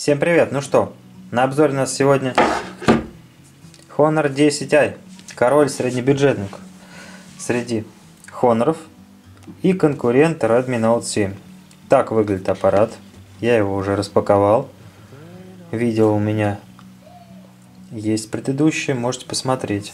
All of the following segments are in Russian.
Всем привет! Ну что, на обзоре у нас сегодня Honor 10i, король среднебюджетных среди Honor'ов и конкурент Redmi Note 7. Так выглядит аппарат, я его уже распаковал, видео у меня есть предыдущее, можете посмотреть.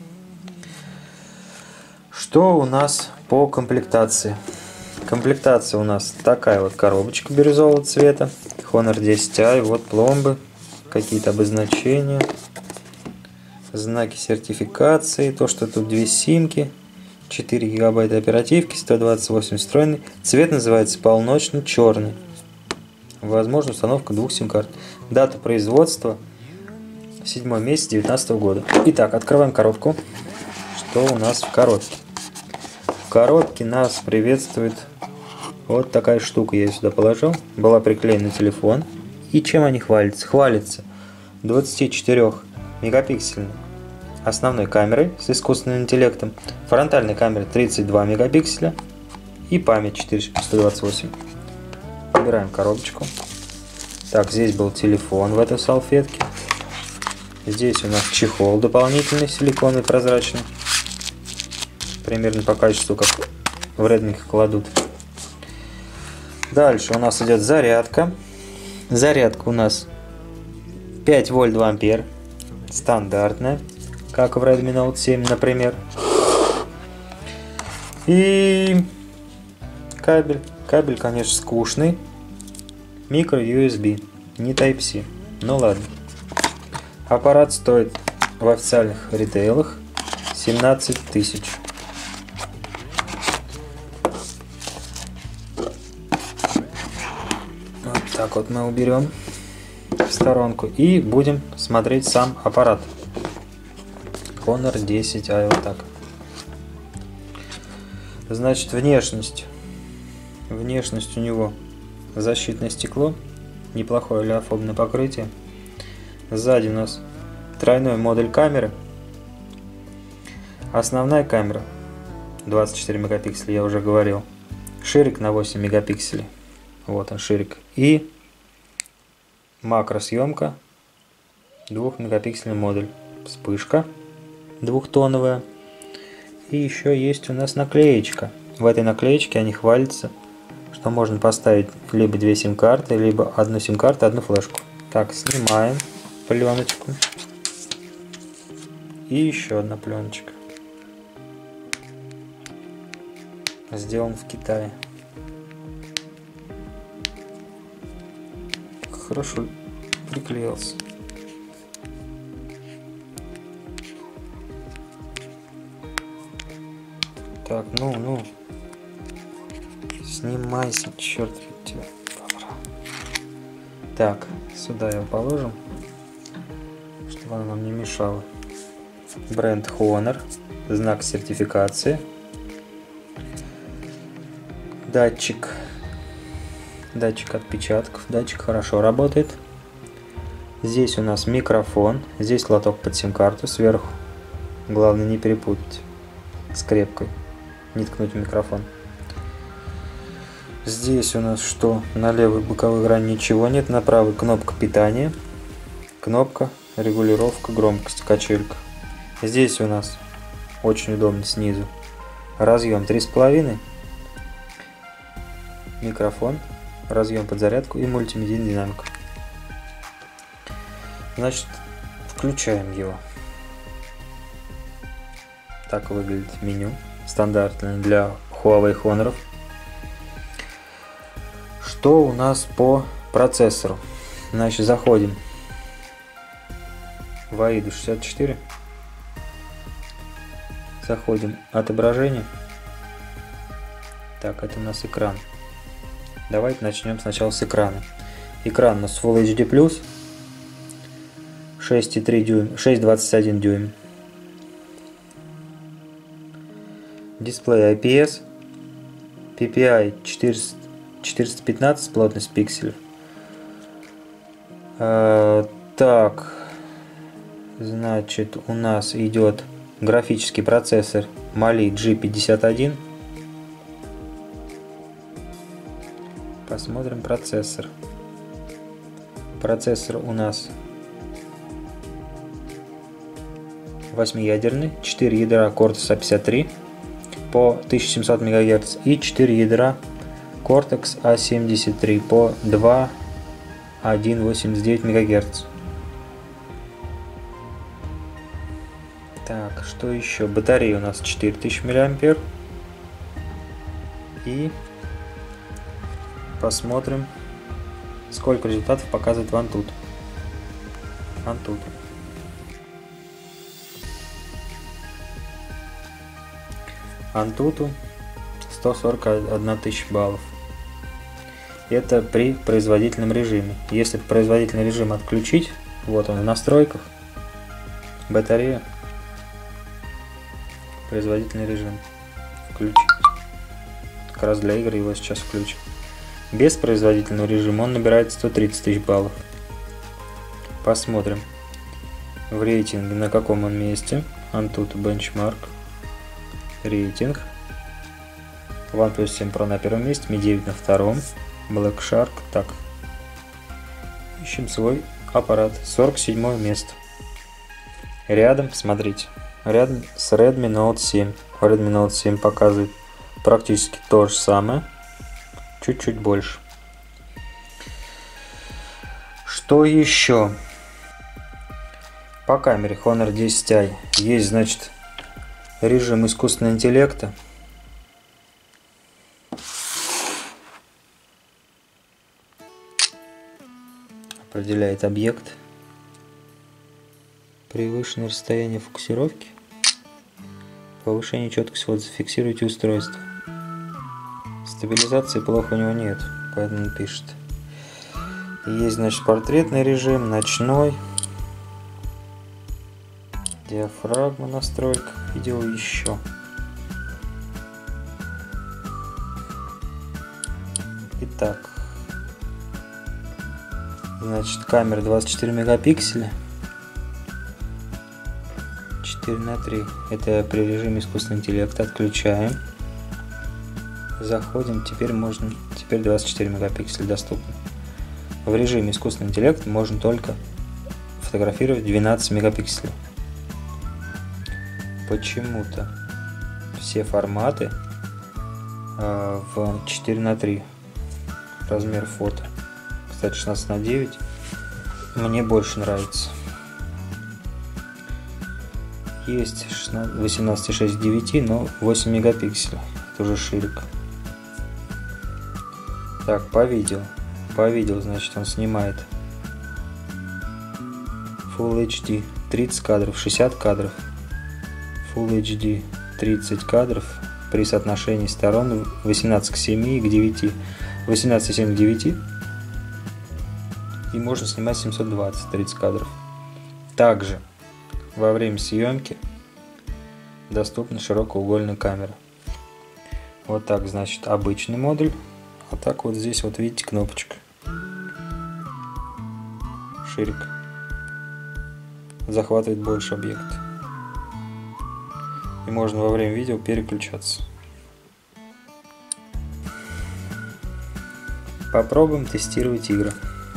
Что у нас по комплектации? Комплектация у нас такая вот коробочка бирюзового цвета, Honor 10i, вот пломбы, какие-то обозначения, знаки сертификации, то, что тут две симки, 4 гигабайта оперативки, 128 встроенный, цвет называется полночный черный, возможна установка двух сим-карт, дата производства 7 месяц 2019 года. Итак, открываем коробку. Что у нас в коробке? В коробке нас приветствует вот такая штука, я ее сюда положил, была приклеена на телефон. И чем они хвалятся? Хвалятся 24 мегапиксельной основной камерой с искусственным интеллектом, фронтальной камерой 32 мегапикселя и память 428. Убираем коробочку. Так, здесь был телефон в этой салфетке. Здесь у нас чехол дополнительный, силиконовый, прозрачный. Примерно по качеству, как в Redmi кладут. Дальше у нас идет зарядка. Зарядка у нас 5 вольт 2 ампер. Стандартная, как в Redmi Note 7, например. И кабель. Кабель, конечно, скучный. Micro USB, не Type-C. Ну ладно. Аппарат стоит в официальных ритейлах 17 тысяч. Вот так вот мы уберем в сторонку и будем смотреть сам аппарат. Honor 10i, вот так. Значит, внешность. Внешность у него защитное стекло, неплохое олеофобное покрытие. Сзади у нас тройной модуль камеры. Основная камера 24 мегапикселя, я уже говорил. Ширик на 8 мегапикселей. Вот он, ширик. И макросъемка 2 мегапиксельный модуль. Вспышка двухтоновая. И еще есть у нас наклеечка. В этой наклеечке они хвалятся, что можно поставить либо две сим-карты, либо одну сим-карту, одну флешку. Так, снимаем пленочку. И еще одна пленочка. Сделан в Китае. Хорошо приклеился. Так, ну. Снимайся, черт тебя. Так, сюда его положим, чтобы она нам не мешала. Бренд Honor, знак сертификации. Датчик отпечатков, датчик хорошо работает. Здесь у нас микрофон, здесь лоток под сим-карту сверху. Главное не перепутать с крепкой, не ткнуть в микрофон. Здесь у нас что? На левой боковой грани ничего нет, на правой кнопка питания, кнопка регулировка громкости, качелька. Здесь у нас очень удобно снизу разъем 3,5, микрофон, разъем под зарядку и мультимедийный динамик. Значит, включаем его. Так выглядит меню, стандартное для Huawei Honor. Что у нас по процессору? Значит, заходим в AIDA 64. Заходим отображение. Так, это у нас экран. Давайте начнем сначала с экрана. Экран у нас Full HD+, 6,3 дюйм, 6,21 дюйм. Дисплей IPS, PPI 415, плотность пикселей. Так, значит, у нас идет графический процессор Mali G51. Посмотрим процессор. Процессор у нас 8-ядерный, 4 ядра Cortex A53 по 1700 МГц и 4 ядра Cortex A73 по 2,189 МГц. Так, что еще? Батарея у нас 4000 мА. И посмотрим, сколько результатов показывает Antutu. Antutu 141 тысяча баллов. Это при производительном режиме. Если производительный режим отключить, вот он в настройках, батарея, производительный режим включить. Как раз для игр его сейчас включим. Без производительного режима он набирает 130 тысяч баллов. Посмотрим в рейтинге, на каком он месте. Antutu Benchmark. Рейтинг. OnePlus 7 Pro на первом месте, Mi 9 на втором, Black Shark. Так, ищем свой аппарат. 47 место. Рядом, смотрите, рядом с Redmi Note 7. Redmi Note 7 показывает практически то же самое, чуть-чуть больше. Что еще? По камере Honor 10i есть, значит, режим искусственного интеллекта. Определяет объект. Превышенное расстояние фокусировки. Повышение четкости. Вот зафиксируйте устройство. Стабилизации плохо у него нет, поэтому пишет. Есть, значит, портретный режим, ночной. Диафрагма настройка. Видео еще. Итак. Значит, камера 24 мегапикселя. 4:3. Это при режиме искусственного интеллекта. Отключаем. Заходим. Теперь 24 мегапикселя доступны. В режиме искусственного интеллекта можно только фотографировать 12 мегапикселей. Почему-то все форматы в 4:3 размер фото. Кстати, 16:9 мне больше нравится. Есть 18,6 к 9, но 8 мегапикселей. Это уже ширик. Так, по видео. Значит, он снимает Full HD 30 кадров, 60 кадров. Full HD 30 кадров при соотношении сторон 18 к 7 к 9. 18,7 к 9. И можно снимать 720, 30 кадров. Также во время съемки доступна широкоугольная камера. Вот так, значит, обычный модуль. А так вот здесь вот видите кнопочка. Ширик. Захватывает больше объекта. И можно во время видео переключаться. Попробуем тестировать игры.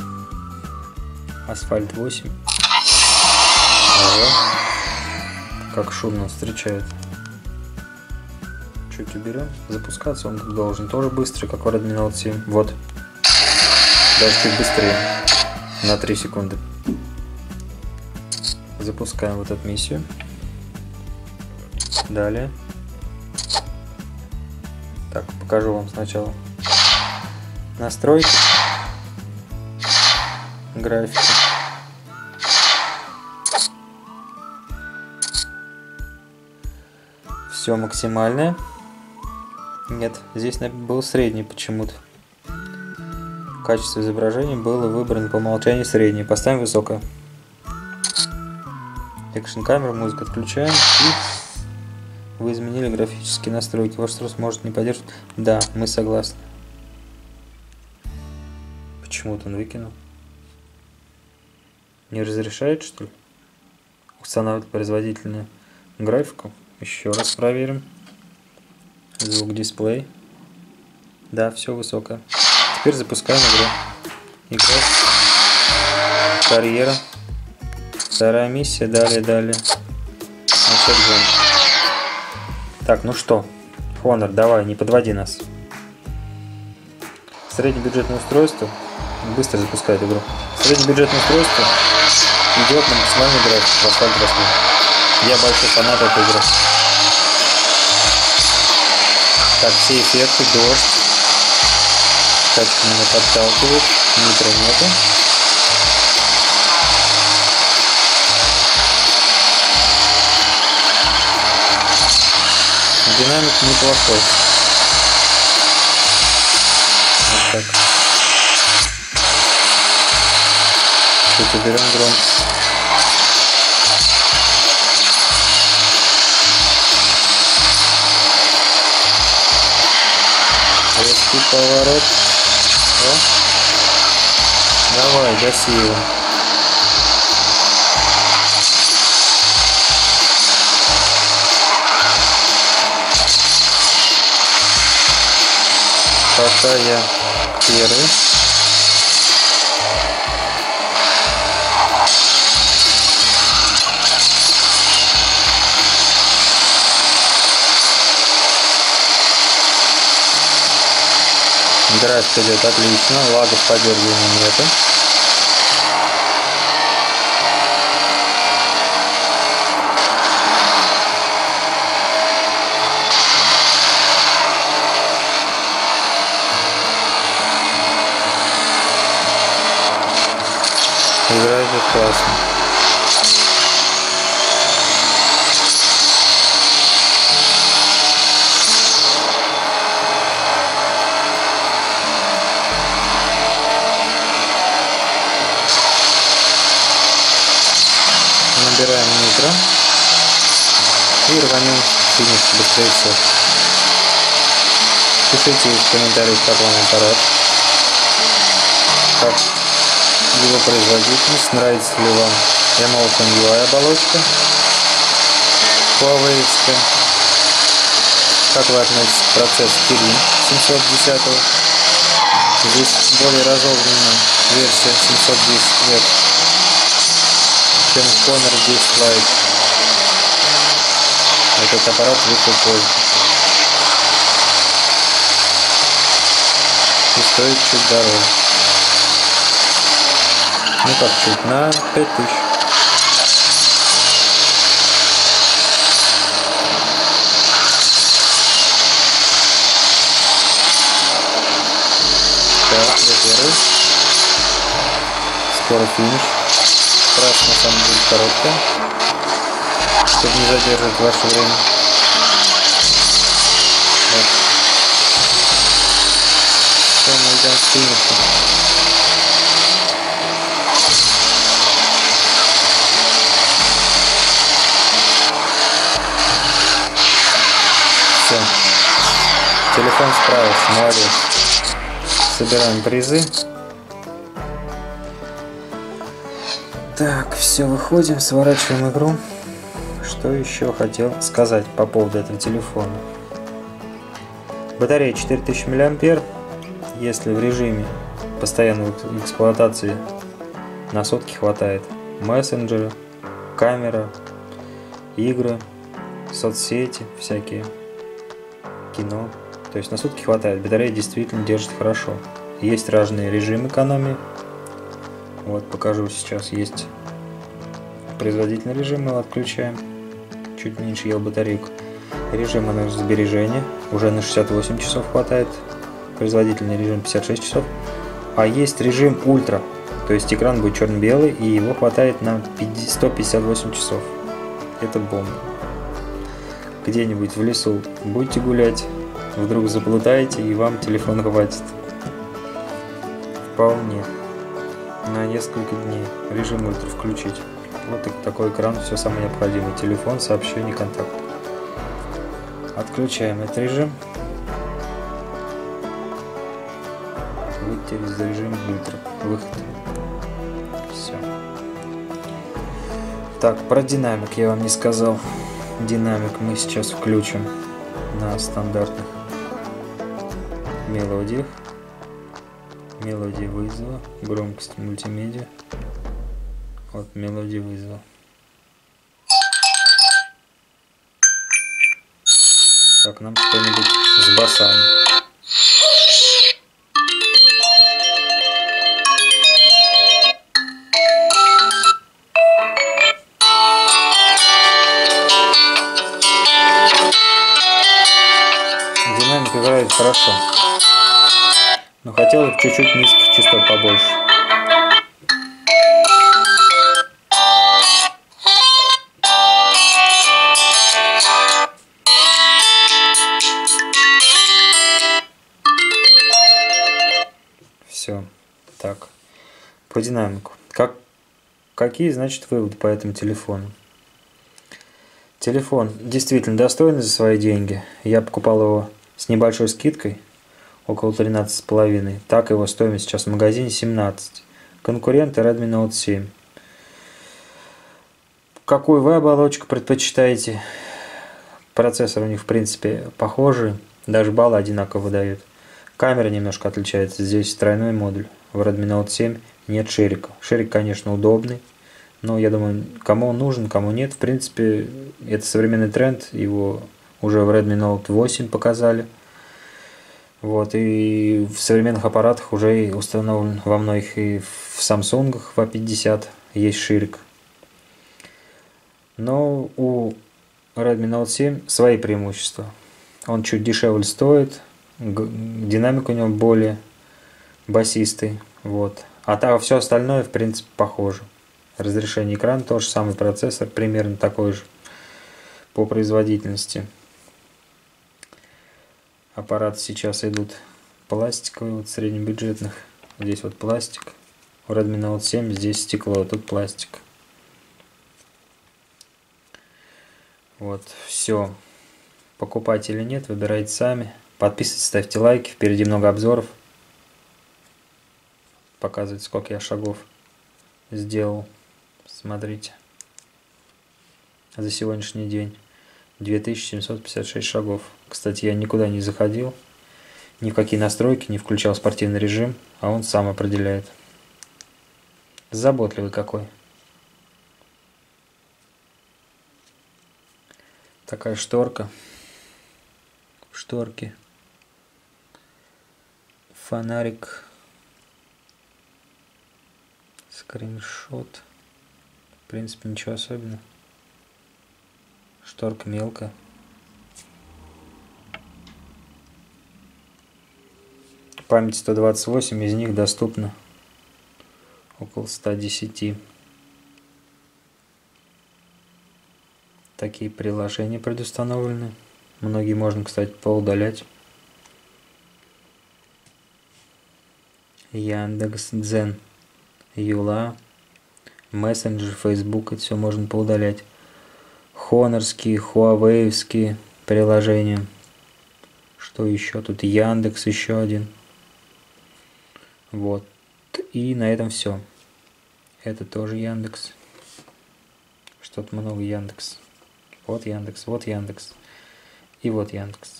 Асфальт 8. Ага. Как шумно встречает. Чуть уберем. Запускаться он должен тоже быстро, как в Redmi Note 7. Вот. Даже чуть быстрее. На 3 секунды. Запускаем вот эту миссию. Далее. Так, покажу вам сначала настройки. Графики. Все максимальное. Нет, здесь был средний почему-то. Качество изображения было выбрано по умолчанию среднее. Поставим высокое. Экшн камеру, музыку отключаем. И вы изменили графические настройки. Ваш устройство может не поддерживать. Да, мы согласны. Почему-то он выкинул. Не разрешает, что ли? Устанавливать производительную графику. Еще раз проверим. Звук, дисплей. Да, все высокое. Теперь запускаем игру. Игра. Карьера. Вторая миссия. Далее. Так, ну что, Honor, давай, не подводи нас. Среднебюджетное устройство. Быстро запускает игру. Среднебюджетное устройство идет на максимальный график в Asphalt 8. Я большой фанат этой игры. Так, все эффекты, дождь. Тачка меня подталкивает. Нитро нету. Динамик неплохой. Вот так. Чуть уберем громкость. Резкий поворот. О. Давай, гаси его. Пока я первый. График идет отлично, лагов, подергивания нету. Игра идет классно. Набираем нитро и рванем финиш быстрее всех. Пишите в комментариях, как вам аппарат, как его производительность, нравится ли вам Emulsion UI оболочка Huawei, как вы относитесь к процессу Kirin 710. Здесь более разогнанная версия 710 чем Honor 10 Lite. Этот аппарат вышел позже и стоит чуть дороже. Ну как чуть, на 5000. Так, я первый. Скоро финиш. Трасса на самом деле короткая, чтобы не задерживать ваше время. Вот. Все, мы идем с финиша. Все. Телефон справился, молодец. Собираем призы. Так, все, выходим, сворачиваем игру. Что еще хотел сказать по поводу этого телефона? Батарея 4000 мАh. Если в режиме постоянной эксплуатации на сутки хватает. Мессенджеры, камера, игры, соцсети всякие, кино. То есть на сутки хватает. Батарея действительно держит хорошо. Есть разные режимы экономии. Вот, покажу сейчас. Есть производительный режим, мы его отключаем. Чуть меньше ел батарейку. Режим энергосбережения. Уже на 68 часов хватает. Производительный режим 56 часов. А есть режим ультра. То есть экран будет черно-белый, и его хватает на 158 часов. Это бомба. Где-нибудь в лесу будете гулять, вдруг заплутаете, и вам телефон хватит. Вполне. На несколько дней. Режим ультра включить. Вот такой экран, все самое необходимое. Телефон, сообщение, контакт. Отключаем этот режим. Выйти из режима ультра. Выход. Все. Так, про динамик я вам не сказал. Динамик мы сейчас включим на стандартных мелодиях. Мелодия вызова, громкость мультимедиа. Вот мелодию вызвал. Так, нам что-нибудь с басами. Динамик играет хорошо, но хотел чуть-чуть низких частот побольше. Все. Так. По динамику. Какие, значит, выводы по этому телефону? Телефон действительно достойный за свои деньги. Я покупал его с небольшой скидкой, около 13,5. Так его стоимость сейчас в магазине 17. Конкуренты Redmi Note 7. Какую вы оболочку предпочитаете? Процессор у них в принципе похожий. Даже баллы одинаково выдают. Камера немножко отличается. Здесь тройной модуль. В Redmi Note 7 нет ширика. Ширик, конечно, удобный. Но я думаю, кому он нужен, кому нет. В принципе, это современный тренд. Его уже в Redmi Note 8 показали. Вот. И в современных аппаратах уже установлен во многих, и в Samsung в A50 есть ширик. Но у Redmi Note 7 свои преимущества. Он чуть дешевле стоит. Динамик у него более басистый. Вот. А так все остальное, в принципе, похоже. Разрешение экрана тоже самый, процессор примерно такой же по производительности. Аппараты сейчас идут пластиковые, вот среднебюджетных. Здесь вот пластик. У Redmi Note 7 здесь стекло, а тут пластик. Вот, все. Покупать или нет, выбирайте сами. Подписывайтесь, ставьте лайки. Впереди много обзоров. Показывает, сколько я шагов сделал. Смотрите. За сегодняшний день 2756 шагов. Кстати, я никуда не заходил. Ни в какие настройки, не включал спортивный режим. А он сам определяет. Заботливый какой. Такая шторка. Шторки. Фонарик. Скриншот. В принципе, ничего особенного. Шторка мелкая. Память 128, из них доступно около 110. Такие приложения предустановлены. Многие можно, кстати, поудалять. Яндекс.Дзен, Юла, мессенджер, Facebook, это все можно поудалять. Хонорские, хуавеевские приложения. Что еще? Тут Яндекс еще один. Вот. И на этом все. Это тоже Яндекс. Что-то много Яндекс. Вот Яндекс, вот Яндекс. И вот Яндекс.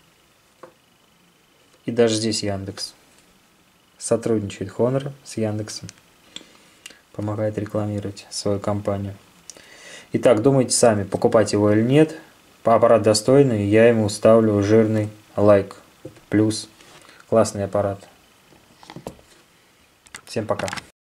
И даже здесь Яндекс. Сотрудничает Honor с Яндексом. Помогает рекламировать свою компанию. Итак, думайте сами, покупать его или нет. Аппарат достойный, я ему ставлю жирный лайк. Плюс. Классный аппарат. Всем пока.